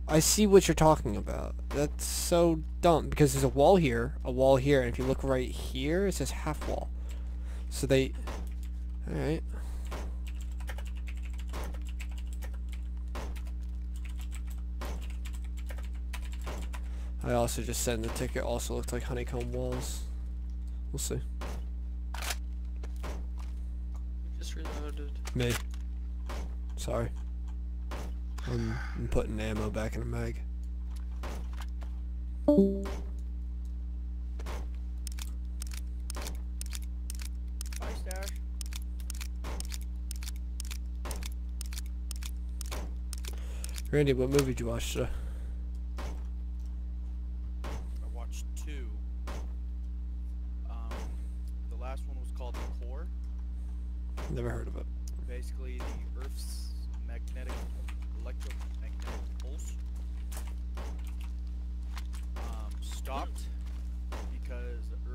I see what you're talking about. That's so dumb because there's a wall here, and if you look right here, it says half wall. So they... Alright. I also just said in the ticket also looked like honeycomb walls. We'll see. We just reloaded. Me. Sorry. I'm putting ammo back in a mag. Bye, Stash. Randy, what movie did you watch today? I watched two. The last one was called The Core. Never heard of it. Basically, the Earth's electromagnetic pulse stopped because the